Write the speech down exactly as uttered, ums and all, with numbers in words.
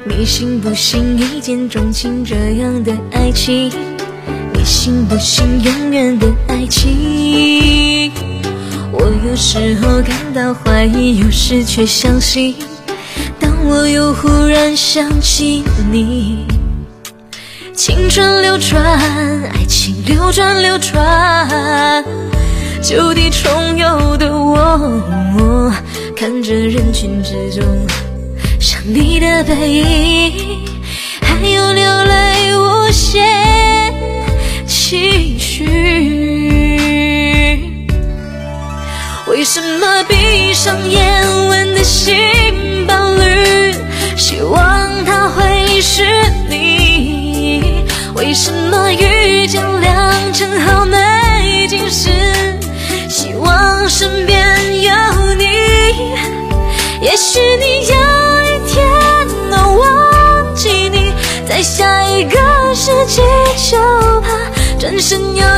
你信不信一见钟情这样的爱情？你信不信永远的爱情？我有时候感到怀疑，有时却相信。当我又忽然想起你，青春流转，爱情流转流转，就地重游的我，看着人群之中想你的背影，还有流泪无限期许。为什么闭上眼吻的心伴侣，希望他会是你？为什么遇见良辰好美景时，希望身边有你？也许你有一天能忘记你，在下一个世纪就怕转身有